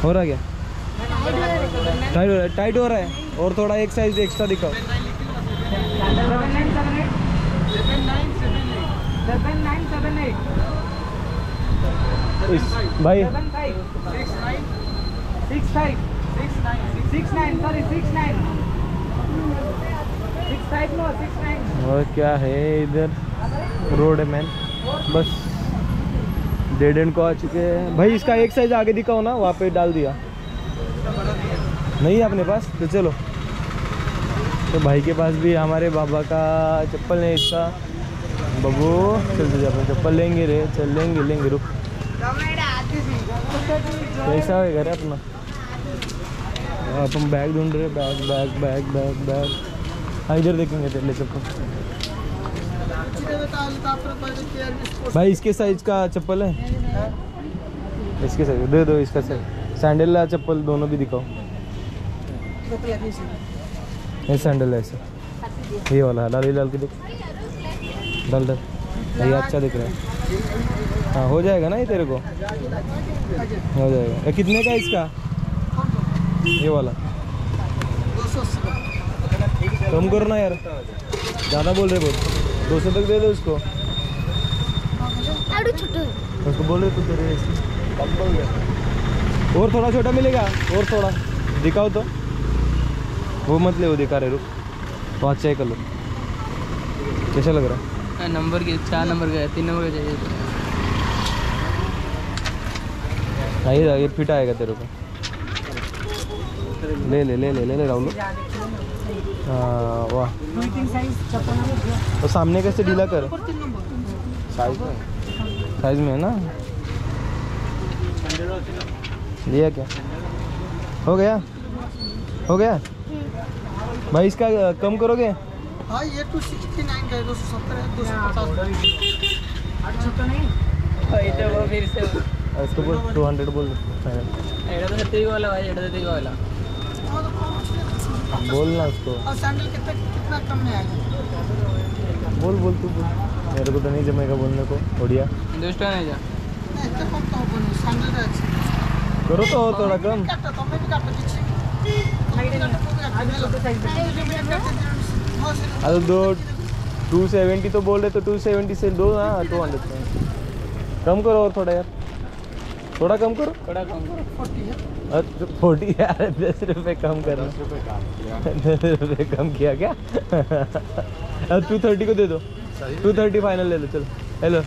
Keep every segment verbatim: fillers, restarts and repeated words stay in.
हो रहा क्या? टाइट हो रहा है, टाइट हो रहा है। और थोड़ा एक साइज एक्स्ट्रा दिखाओ। भाई और क्या है इधर रोड है मैन, बस डेड एंड को आ चुके हैं। भाई इसका एक साइज आगे दिखाओ ना, वहाँ पे डाल दिया नहीं है अपने पास, तो चलो। तो भाई के पास भी हमारे बाबा का चप्पल है इसका। बबू चलते जा, अपने चप्पल लेंगे रे, चल लेंगे लेंगे रुक। कैसा है घर अपना? अब हम बैग ढूंढ रहे, bag bag bag bag bag. हाँ इधर देखेंगे तेरे चप्पल। भाई इसके साइज का चप्पल है, इसके साइज दे दो, इसका साइज सैंडल या चप्पल दोनों भी दिखाओ। ये सैंडल है ऐसा, ये वाला है, डाल डाल के देख, डाल डाल, ये अच्छा दिख रहा है। हाँ हो जाएगा ना ये तेरे को, हो जाएगा। ये कितने का है इसका? ये वाला कम करो ना यार, ज़्यादा बोल रहे बहुत। दो सौ तक दे दो उसको, उसको बोल रहे तो तेरे और थोड़ा छोटा मिलेगा, और थोड़ा दिखाओ तो। वो मत ले, वो दिखा रहे रुक, तो अच्छा है कलर। कैसा लग रहा है? नंबर के चार नंबर का है, तीन नंबर का चाहिए। नहीं ये फिट आएगा तेरे को, ले ले ले ले ले ले राहुल। हाँ वाह, तो सामने कैसे ढीला कर, साइज में, साइज में है ना। लिया क्या? हो गया हो गया भाई, इसका कम करोगे? हाँ ये टू सिक्सटी नाइन का है, दो सौ सत्तर है, दो सौ पचास फिर से इसको बोल टू हंड्रेड बोल, वाला भाई, वाला बोलना उसको। और सैंडल कितना कितना कम में आएगा? बोल बोल तू बोल, मेरे को तो नहीं जमेगा बोलने को। बढ़िया दोस्तों नहीं जा नहीं इतना कम तो होगा नहीं, सैंडल का करो तो हो थोड़ा कम। काटता तो मैं भी काटता किसी अरे दो टू सेवेंटी तो बोल रहे, तो टू सेवेंटी से दो ना, टू हंड्रेड में कम करो और थोड़ा यार, थोड़ा कम करो, थोड़ा कम करो। फोर्टी यार, दस रुपये कम कर, दस रुपये कम किया क्या? अब टू थर्टी को दे दो, टू थर्टी फाइनल ले लो चलो। हेलो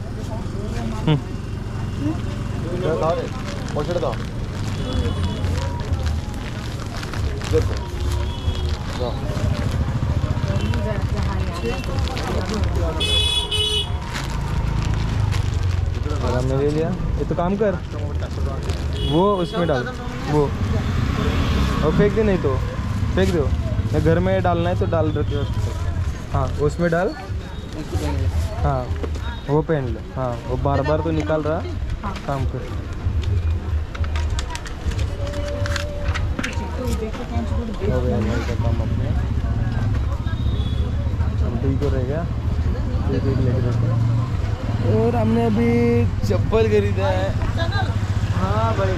हमने ले लिया। ये तो काम कर, वो उसमें डाल, वो और फेंक दे, नहीं तो फेंक दो। मैं घर में डालना है तो डाल रखे। हाँ उसमें डाल, हाँ वो पहन ले। हाँ वो बार बार तो निकाल रहा, काम कर। हो गया का काम अपने, हम ठीक हो रहेगा। एक एक लेके देते। और हमने अभी चप्पल खरीदा है। हाँ भाई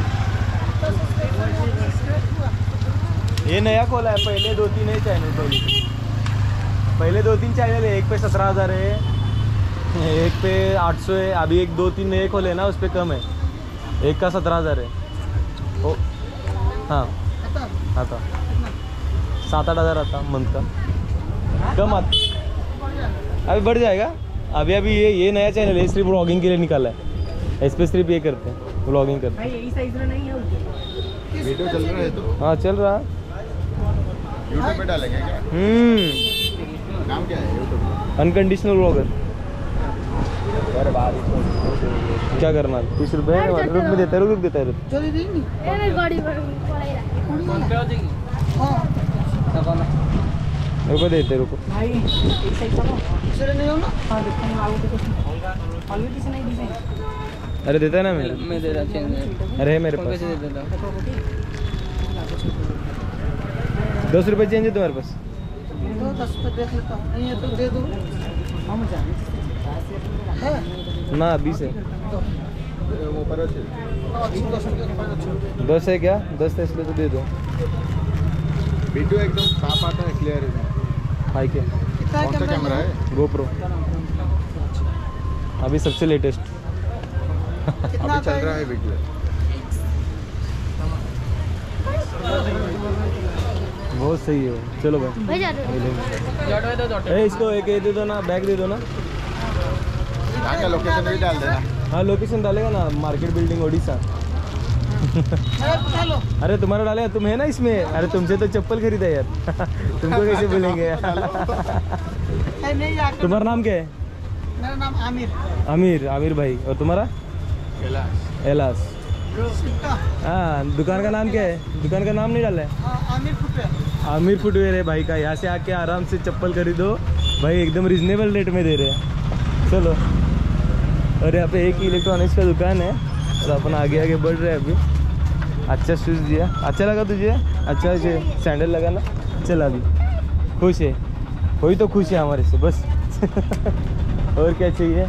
ये नया खोला है, पहले दो तीन है चैनल। पहले पहले दो तीन चैनल है, एक पे सत्रह हज़ार है, एक पे आठ सौ है। अभी एक दो तीन नए खोले ना, उस पर कम है, एक का सत्रह हज़ार है। ओ हाँ आता सात आठ हज़ार आता मंथ का, कम आता, अभी बढ़ जाएगा। अभी अभी ये ये नया चैनल है, सिर्फ व्लॉगिंग के लिए निकाला है। इस पर सिर्फ ये करते हैं, व्लॉगिंग करते हैं। यही साइज में नहीं है, वीडियो चल रहा है तो हाँ चल रहा है, यूट्यूब पे डालेंगे क्या? हम्म नाम क्या है यूट्यूब का? Unconditional vlogger. अरे बाहर क्या करना, तीस रुपये रुक में देता है, रुक देता है। चली देंगे रुको देते रुको। भाई एक साइज करो, चले नहीं हो ना। हां देखो आगे देखो, आगे किसी नहीं डिजाइन। अरे देता है ना मेरे, मैं दे रहा चेंज। अरे मेरे पास कैसे दे देता? दस रुपये चेंज है तुम्हारे पास? दो दस पे देख लेता हूँ, नहीं है तो दे दो। हम जाने है ना, बीस है। ऊपर अच्छे अच्छी दस रुपये का अच्छी दस है क्या? दस है इसलिए तो दे दो। वीडियो एकदम साफ आता है, क्लियर है। हाई के कितना कौन सा कैमरा है? गोप्रो अभी सबसे लेटेस्ट। कितना अभी चल रहा है वीडियो। बहुत सही है। चलो भाई भाई जा रहे हो? ए, इसको एक ये दे दो ना, बैग दे दो ना। यहाँ का लोकेशन भी डाल देना। हाँ लोकेशन डालेगा ना, मार्केट बिल्डिंग उड़ीसा। अरे पूछा लो अरे तुम्हारा डालेगा, तुम है ना इसमें। अरे तुमसे तो चप्पल खरीदा यार। तुमको कैसे बोलेंगे? अरे नहीं आकर तुम्हारा नाम क्या है? मेरा नाम आमिर आमिर। आमिर भाई। और तुम्हारा? कैलाश। एलास। सिक्का हाँ दुकान का नाम क्या है? दुकान का नाम नहीं डाला है? हाँ, आमिर फुटवेयर आमिर फुटवेयर है भाई का। यहाँ से आके आराम से चप्पल खरीदो भाई, एकदम रिजनेबल रेट में दे रहे हैं। चलो, और यहाँ पे एक इलेक्ट्रॉनिक्स का दुकान है और अपन आगे आगे बढ़ रहे हैं अभी। अच्छा शूज़ दिया, अच्छा लगा तुझे? अच्छा ये सैंडल लगा ना? चल अभी खुश है, कोई तो खुश है हमारे से बस। और क्या चाहिए?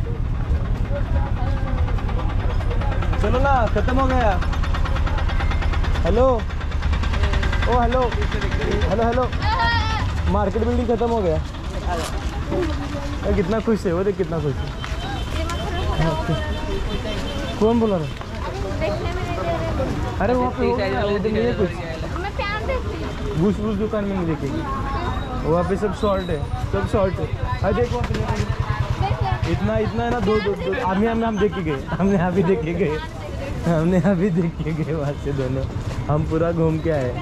चलो ना, खत्म हो गया। Hello oh hello hello hello market building खत्म हो गया। अरे कितना खुश है वो, देख कितना खुश है। कौन बोला रहा? देखने में नहीं दे रहे। अरे वहाँ पे वो उधर नहीं है कुछ। मैं प्यार देखती हूँ। घूस घूस दुकान में नहीं देखेगी वहाँ पे, सब शॉर्ट है, सब शॉर्ट है। अरे देखो देख ले। इतना इतना है ना, दो दो दो हमने हमने हम देख के गए, हमने अभी देख के गए, हमने अभी देख के गए वहाँ से दोनों। हम पूरा घूम के आए।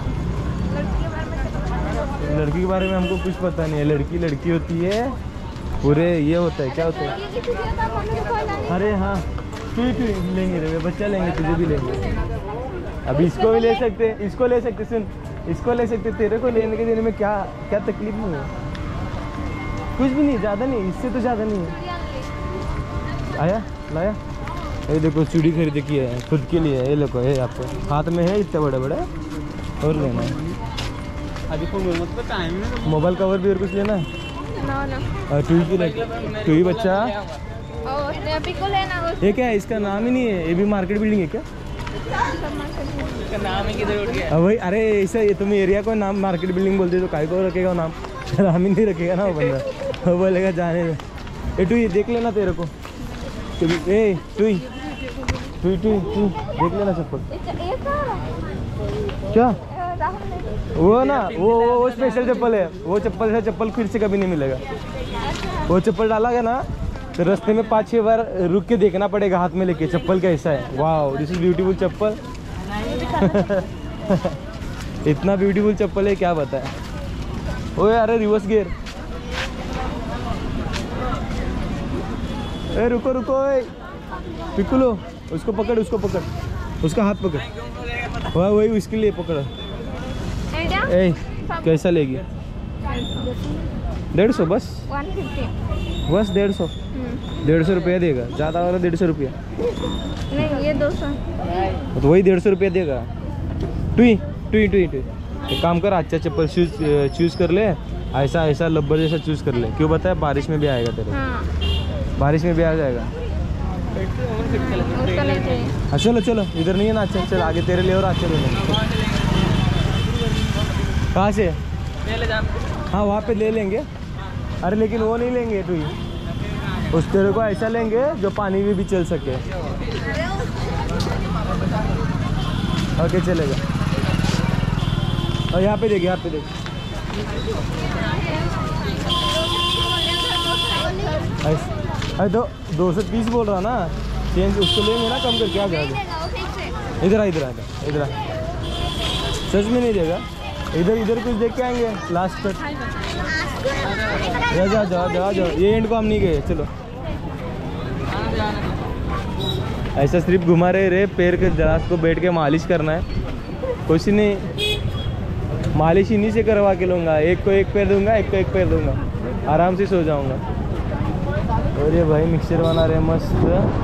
लड़की के बारे में हमको कुछ पता नहीं है। लड़की लड़की होती है, पूरे ये होता है, क्या होता है? अरे हाँ तू ही तू ही लेंगे रे, बच्चा लेंगे, तुझे भी लेंगे। अभी इसको भी ले सकते हैं, इसको ले सकते, सुन इसको ले सकते। तेरे को लेने के देने में क्या क्या तकलीफ नहीं है? कुछ भी नहीं, ज़्यादा नहीं, इससे तो ज़्यादा नहीं है। आया लाया, ये देखो चूड़ी खरीद की है खुद के लिए। ये देखो, ये आपको हाथ में है इतने बड़े बड़े। और लेना है मोबाइल कवर भी और कुछ लेना है? ना ना। और टू की टू ही बच्चा। और स्नैपी को लेना उस ये क्या है? इसका नाम ही नहीं है। ये भी मार्केट बिल्डिंग है क्या? नाम ही किधर उठ गया? अब भाई अरे ऐसा ये तुम एरिया को नाम मार्केट बिल्डिंग बोलते तो काय को रखेगा नाम? नाम ही नहीं रखेगा ना वो बंदा। वो बोलेगा जाने दे। ए टू देख लेना तेरे को। A two two two two देख लेना चप्पल। क्या वो ना वो वो, वो स्पेशल चप्पल है। वो चप्पल है, चप्पल फिर से कभी नहीं मिलेगा। वो चप्पल डाला गया ना तो रास्ते में पाँच छः बार रुक के देखना पड़ेगा हाथ में लेके चप्पल कैसा है। वाह दिस इज ब्यूटीफुल चप्पल। इतना ब्यूटीफुल चप्पल है क्या बताए। ओए अरे रिवर्स गियर। ए रुको रुको, ए पिकुलो उसको पकड़, उसको पकड़, उसका हाथ पकड़। वाह वही उसके लिए पकड़। ए कैसा लेगी? डेढ़ सौ बस, वन फिफ्टी। बस डेढ़ सौ डेढ़ सौ रुपया देगा। ज़्यादा वाला डेढ़ सौ रुपया नहीं ये दो सौ। तो वही डेढ़ सौ रुपया देगा। टुई टुई टुई टुई एक काम कर, अच्छा चप्पल शूज चूज़ कर ले। ऐसा ऐसा लब्बर जैसा चूज़ कर ले। क्यों बताया? बारिश में भी आएगा तेरे, हाँ बारिश में भी आ जाएगा। उसका नहीं चाहिए। हाँ चलो चलो, इधर नहीं है ना? अच्छा चल आगे तेरे लिए और अच्छे लेने। कहाँ से? हाँ वहाँ पे ले लेंगे। अरे लेकिन वो नहीं लेंगे टू ही, उस तेरे को ऐसा लेंगे जो पानी में भी चल सके। ओके चलेगा। और यहाँ पे देख, यहाँ पे देख, अरे दो दो सौ तीस बोल रहा ना, चेंज उसको लेंगे ना कम करके। आ जाएगा इधर आ, इधर आ, इधर आ। सच में नहीं देगा? इधर इधर कुछ देख के आएंगे लास्ट तक। जा जा जा जा जा, ये एंड को हम नहीं गए। चलो ऐसा सिर्फ घुमा रहे रे, पैर के दराज को बैठ के मालिश करना है, कुछ नहीं। मालिश इन्हीं से करवा के लूँगा। एक को एक पैर दूंगा, एक को एक पैर दूंगा, आराम से सो जाऊंगा। और ये भाई मिक्सचर बना रहे मस्त।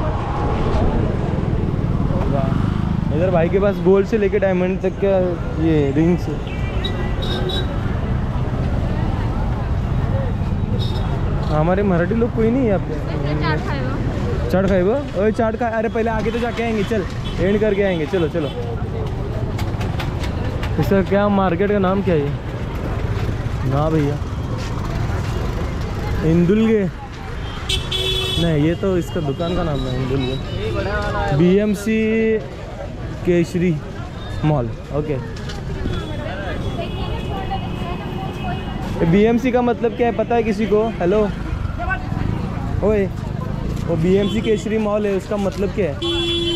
इधर भाई के पास गोल्ड से लेके डायमंड तक का ये रिंग्स। हमारे मराठी लोग कोई नहीं है यहाँ पे। क्या खाएगा? चाट खाए वो ओए चाट खा अरे पहले आगे तो जाके आएंगे चल एंड करके आएंगे चलो चलो इसका क्या मार्केट का नाम क्या है ना भैया इंदुलगे नहीं ये तो इसका दुकान का नाम है indulge B M C Keshari mall okay B M C का मतलब क्या है पता है किसी को हेलो ओए वो B M C Keshari mall है उसका मतलब क्या है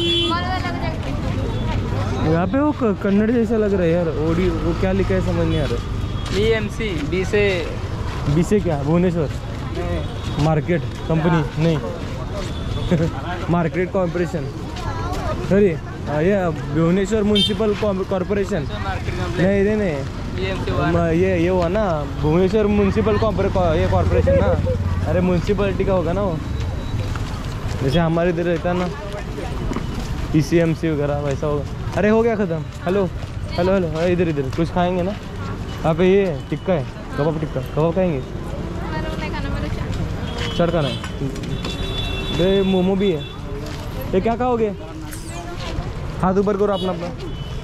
यहाँ पे वो क- कन्नड़ जैसा लग रहा है यार ओडी वो क्या लिखा है समझ नहीं आ रहा बी एम सी बी से बी से क्या भुवनेश्वर मार्केट कंपनी नहीं मार्केट कॉर्पोरेशन सॉरी ये भुवनेश्वर म्यूनसिपल कॉर्पोरेशन नहीं नहीं नहीं बी एम सी म- ये ये हुआ ना भुवनेश्वर म्यूनसिपल ये कॉर्पोरेशन ना अरे म्यूनसिपलिटी का होगा ना वो जैसे हमारे इधर रहता है ना ई सी एम सी वगैरह वैसा होगा अरे हो गया ख़त्म हेलो हेलो हेलो अरे इधर इधर कुछ खाएंगे ना यहाँ पे ये टिक्का है कबाब टिक्का कबाब खाएंगे चाट खाना है अरे मोमो भी है ये क्या खाओगे हाथ ऊपर करो अपना अपना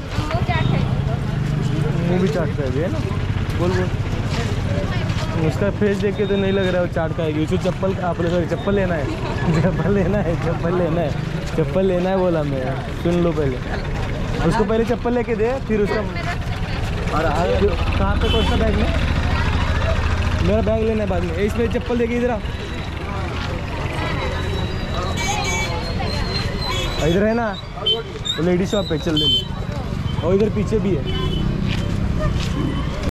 मुँह भी चाट खाएगी है ना बोल बोल उसका फेस देख के तो नहीं लग रहा है वो चाट खाएगी उसको चप्पल आप सॉरी चप्पल लेना है चप्पल लेना है चप्पल लेना है चप्पल लेना है बोला मैं सुन लो पहले उसको पहले चप्पल लेके दे फिर उसका और कहाँ पे कौन सा बैग में मेरा बैग लेना है बाद में इसमें चप्पल देके इधर आ इधर है ना लेडीज शॉप पे चल ले और इधर पीछे भी है